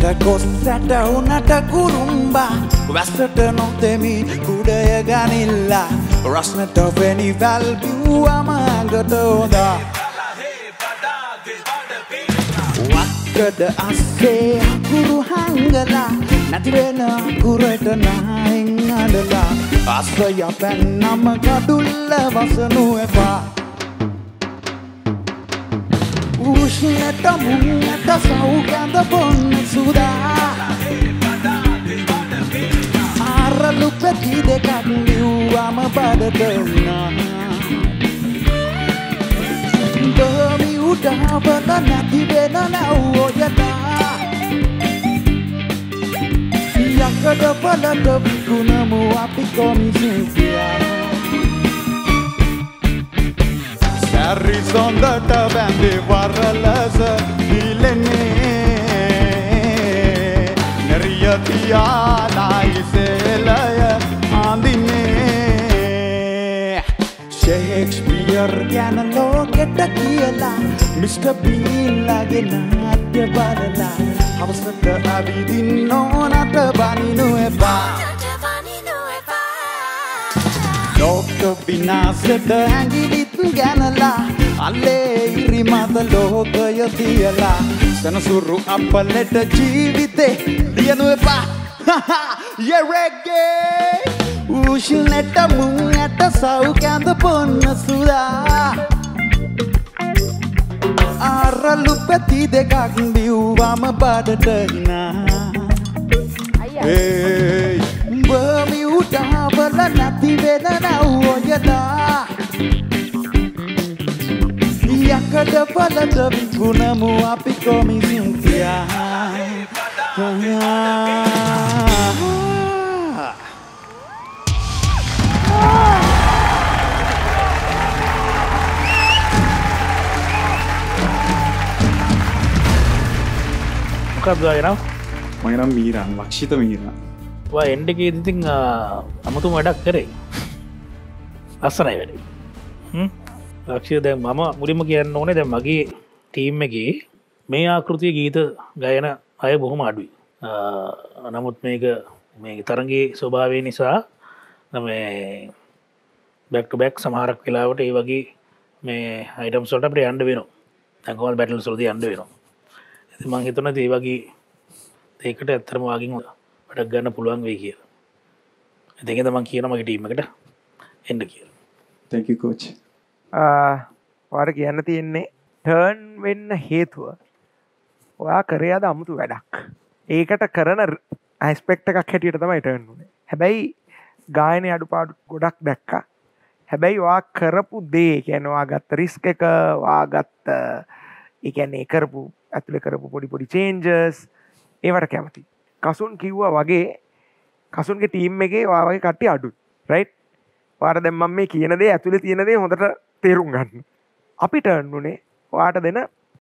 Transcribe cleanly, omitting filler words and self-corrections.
Kos Eta unata kurumba Westට නොතෙමි කුඩය ගනිල්ලා රස්නට වෙනි වැල් බිව්වම ඇඟට හොදා වක්කඩ අස්සේ අකුරු හංගලා නැති වෙන අකුරට නායෙන් අඩලා අස්සය පැන්නම කඩුල්ල වසනු එපා උෂ්ණට මුන්නට සෞගඳ බොන්න සුදා ආරලු පැති දෙකක් ලිව්වම බඩට වුණා බමි උඩාවල නැති වෙන නැව් ඔයලා යකඩ පලට විකුණමු අපි කොමිසියා Sari sondata bandi varalasa dilene Neriyatiya laiselaya andine Shakespeare ගැන ලෝකෙට කියලා Mr. Bean ලගේ නාට්‍ය බලලා අවසට අවිදින්න ඕනට බනිනු එපා ලෝක විනාශයට ඇඟිලිත් ගැනලා අල්ලේ ඉරි මත ලෝකය තියලා සනසුරු අපලට ජීවිතේ ලියනු එපා යේ රෙග්ගේ උෂ්ණට මුන්නට සෞකඳ පොන්න සුදා ආරලු පැති දෙකක් බිව්වම බඩට හිනා Hey, bami udawala නැති වෙන නැව් ඔයලා යකඩ පලට විකුණමු අපි කොමිසියා මොකක්ද ගායනා මගේ නම මීරන් ලක්ෂිත මීරන් ඔය එන්ඩ් එකේ ඉතින් අමුතුම වැඩක් කරේ ලස්සනයි වැඩේ ලක්ෂිත දැන් මම මුලින්ම කියන්න ඕනේ දැන් මගේ ටීම් එකේ මේ ආකෘතිය ගීත ගයන අය බොහොම අඩුයි නමුත් මේ තරගේ ස්වභාවය නිසා මේ බැක් ටු බැක් සමහරක් වෙලාවට ඒ වගේ මේ අයිටම්ස් වලට අපිට යන්න වෙනවා දැන් කොහොමද බැටල්ස් වලදී යන්න වෙනවා ඉතින් මම හිතනවා ඒ වගේ ඒකට ඇත්තටම වාගින් වැඩක් ගන්න පුළුවන් වෙයි කියලා. ඒකෙන්ද මම කියනවා මගේ ටීම් එකට එන්න කියලා. Thank you coach. ඔයාට කියන්න තියෙන්නේ ටර්න් වෙන්න හේතුව ඔයා කරේ අද අමුතු වැඩක්. ඒකට කරන ඇස්පෙක්ට් එකක් හැටියට තමයි ටර්න් වුනේ. හැබැයි ගායනයේ අඩුපාඩු ගොඩක් දැක්කා. හැබැයි ඔයා කරපු දේ කියන්නේ ඔයා ගත්ත රිස්ක් එක ඔයා ගත්ත ඒ කියන්නේ කරපු ඇතුලේ කරපු පොඩි චේන්ජස් ඒවට කැමති. කසුන් කිව්වා වගේ කසුන්ගේ ටීම් එකේ ඔයා වගේ කට්ටිය අඩුයි. රයිට්? ඔයාට දැන් මම මේ කියන දේ ඇතුලේ තියෙන දේ හොඳට තේරුම් ගන්න. අපි ටර්න් උනේ ඔයාට දෙන